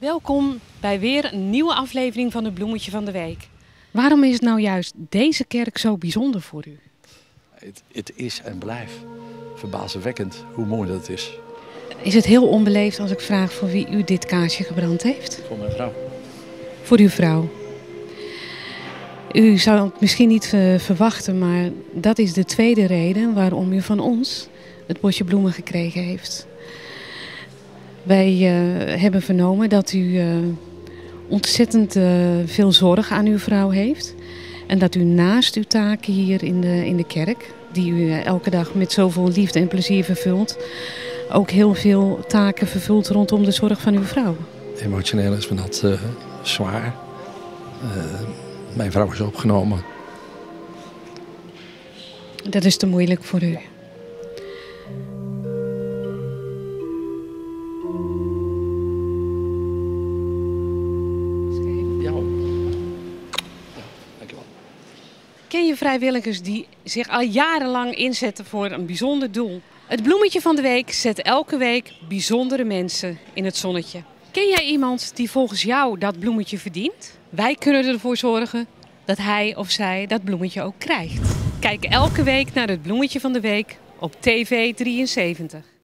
Welkom bij weer een nieuwe aflevering van het Bloemetje van de Week. Waarom is het nou juist deze kerk zo bijzonder voor u? Het is en blijft verbazingwekkend hoe mooi dat is. Is het heel onbeleefd als ik vraag voor wie u dit kaarsje gebrand heeft? Voor mijn vrouw. Voor uw vrouw. U zou het misschien niet verwachten, maar dat is de tweede reden waarom u van ons het bosje bloemen gekregen heeft. Wij hebben vernomen dat u ontzettend veel zorg aan uw vrouw heeft. En dat u naast uw taken hier in de kerk, die u elke dag met zoveel liefde en plezier vervult, ook heel veel taken vervult rondom de zorg van uw vrouw. Emotioneel is me dat zwaar. Mijn vrouw is opgenomen. Dat is te moeilijk voor u. Ken je vrijwilligers die zich al jarenlang inzetten voor een bijzonder doel? Het Bloemetje van de Week zet elke week bijzondere mensen in het zonnetje. Ken jij iemand die volgens jou dat bloemetje verdient? Wij kunnen ervoor zorgen dat hij of zij dat bloemetje ook krijgt. Kijk elke week naar het Bloemetje van de Week op TV 73.